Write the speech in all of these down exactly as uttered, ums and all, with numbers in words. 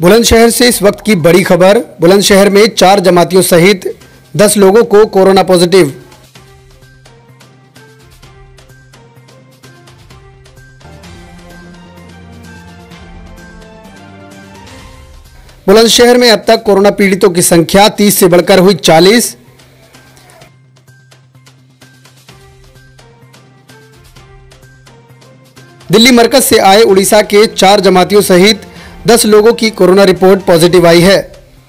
बुलंदशहर से इस वक्त की बड़ी खबर। बुलंदशहर में चार जमातियों सहित दस लोगों को कोरोना पॉजिटिव। बुलंदशहर में अब तक कोरोना पीड़ितों की संख्या तीस से बढ़कर हुई चालीस। दिल्ली मरकज से आए उड़ीसा के चार जमातियों सहित दस लोगों की कोरोना रिपोर्ट पॉजिटिव आई है।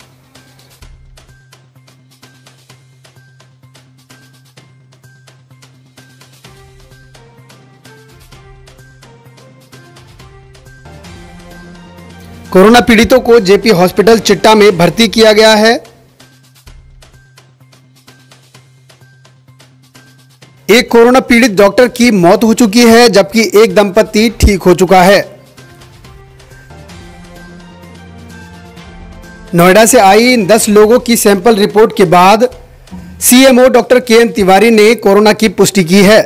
कोरोना पीड़ितों को जेपी हॉस्पिटल चिट्टा में भर्ती किया गया है। एक कोरोना पीड़ित डॉक्टर की मौत हो चुकी है, जबकि एक दंपति ठीक हो चुका है। नोएडा से आई इन दस लोगों की सैंपल रिपोर्ट के बाद CMO doctor K N Tiwari ने कोरोना की पुष्टि की है।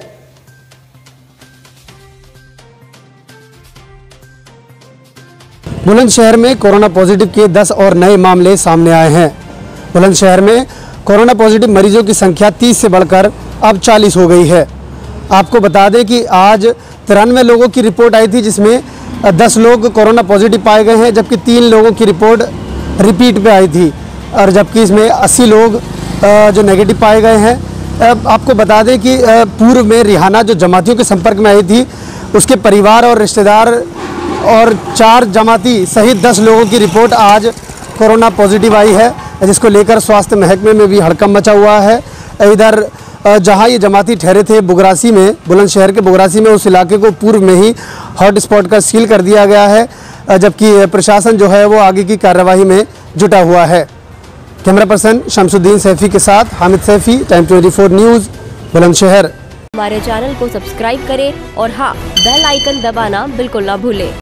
बुलंदशहर में कोरोना पॉजिटिव के दस और नए मामले सामने आए हैं। बुलंदशहर में कोरोना पॉजिटिव मरीजों की संख्या तीस से बढ़कर अब चालीस हो गई है। आपको बता दें कि आज तिरानवे लोगों की रिपोर्ट आई थी, जिसमें दस लोग कोरोना पॉजिटिव पाए गए हैं, जबकि तीन लोगों की रिपोर्ट रिपीट पे आई थी, और जबकि इसमें अस्सी लोग जो नेगेटिव पाए गए हैं। आपको बता दें कि पूर्व में रिहाना जो जमातियों के संपर्क में आई थी, उसके परिवार और रिश्तेदार और चार जमाती सहित दस लोगों की रिपोर्ट आज कोरोना पॉजिटिव आई है, जिसको लेकर स्वास्थ्य महकमे में भी हड़कंप मचा हुआ है। इधर जहां ये जमाती ठहरे थे बुगरासी में, बुलंदशहर के बुगरासी में, उस इलाके को पूर्व में ही हॉट स्पॉट का सील कर दिया गया है, जबकि प्रशासन जो है वो आगे की कार्यवाही में जुटा हुआ है। कैमरा पर्सन शमसुद्दीन सैफी के साथ हामिद सैफी, टाइम चौबीस न्यूज़, बुलंदशहर। हमारे चैनल को सब्सक्राइब करें और हाँ, बेल आइकन दबाना बिल्कुल ना भूलें।